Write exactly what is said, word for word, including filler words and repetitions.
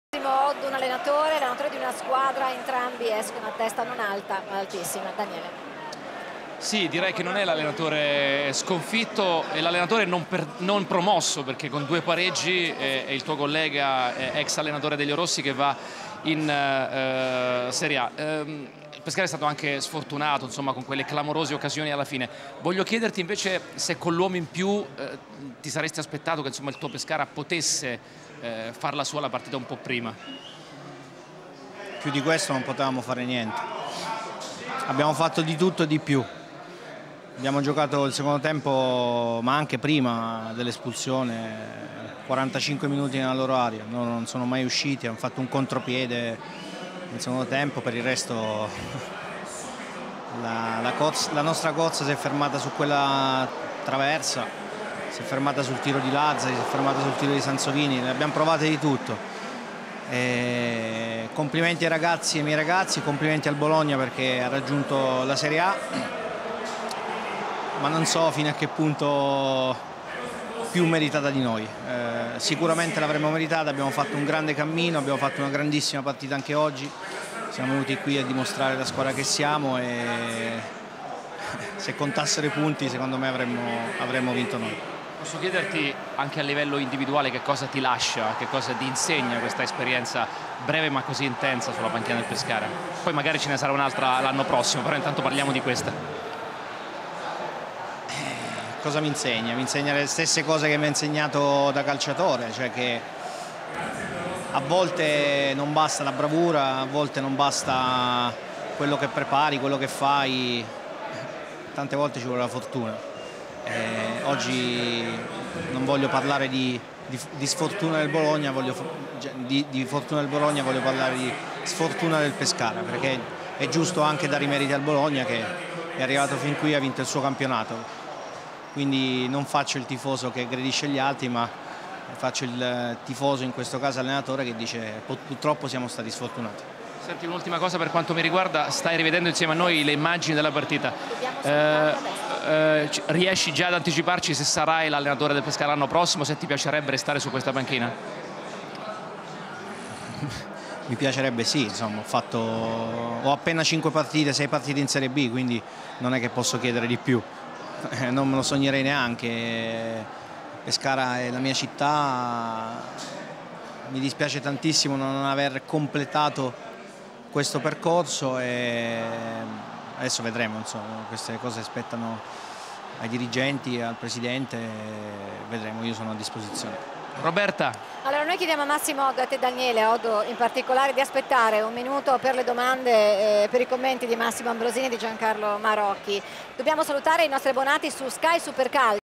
Odd, un allenatore, allenatore di una squadra, entrambi escono a testa non alta ma altissima. Daniele. Sì, direi che non è l'allenatore sconfitto, è l'allenatore non, non promosso, perché con due pareggi è, è il tuo collega, è ex allenatore degli Orossi, che va in uh, Serie A. Um, il Pescara è stato anche sfortunato, insomma, con quelle clamorose occasioni alla fine. Voglio chiederti invece se con l'uomo in più eh, ti saresti aspettato che, insomma, il tuo Pescara potesse eh, far la sua la partita un po' prima. Più di questo non potevamo fare niente. Abbiamo fatto di tutto e di più. Abbiamo giocato il secondo tempo, ma anche prima dell'espulsione, quarantacinque minuti nella loro area. No, non sono mai usciti, hanno fatto un contropiede nel secondo tempo. Per il resto la, la, cozza, la nostra cozza si è fermata su quella traversa, si è fermata sul tiro di Lazzari, si è fermata sul tiro di Sansovini. Ne abbiamo provate di tutto. E complimenti ai ragazzi e ai miei ragazzi, complimenti al Bologna perché ha raggiunto la Serie A, ma non so fino a che punto più meritata di noi. Eh, sicuramente l'avremmo meritata, abbiamo fatto un grande cammino, abbiamo fatto una grandissima partita anche oggi, siamo venuti qui a dimostrare la squadra che siamo e se contassero i punti secondo me avremmo, avremmo vinto noi. Posso chiederti anche a livello individuale che cosa ti lascia, che cosa ti insegna questa esperienza breve ma così intensa sulla panchina del Pescara? Poi magari ce ne sarà un'altra l'anno prossimo, però intanto parliamo di questa. Cosa mi insegna? Mi insegna le stesse cose che mi ha insegnato da calciatore, cioè che a volte non basta la bravura, a volte non basta quello che prepari, quello che fai, tante volte ci vuole la fortuna. Eh, oggi non voglio parlare di, di, di sfortuna del Bologna, voglio, di, di fortuna del Bologna, voglio parlare di sfortuna del Pescara, perché è giusto anche dare i meriti al Bologna che è arrivato fin qui e ha vinto il suo campionato. Quindi non faccio il tifoso che aggredisce gli altri, ma faccio il tifoso, in questo caso allenatore, che dice purtroppo siamo stati sfortunati. Senti, un'ultima cosa per quanto mi riguarda, stai rivedendo insieme a noi le immagini della partita. Eh, eh, riesci già ad anticiparci se sarai l'allenatore del Pescara l'anno prossimo, se ti piacerebbe restare su questa panchina? Mi piacerebbe sì, insomma, ho, fatto, ho appena cinque partite, sei partite in Serie B, quindi non è che posso chiedere di più. Non me lo sognerei neanche. Pescara è la mia città, mi dispiace tantissimo non aver completato questo percorso e adesso vedremo, insomma, queste cose aspettano ai dirigenti, al presidente, vedremo, io sono a disposizione. Roberta. Allora noi chiediamo a Massimo Odd, a te Daniele, Odd in particolare, di aspettare un minuto per le domande, eh, per i commenti di Massimo Ambrosini e di Giancarlo Marocchi. Dobbiamo salutare i nostri abbonati su Sky Supercalcio.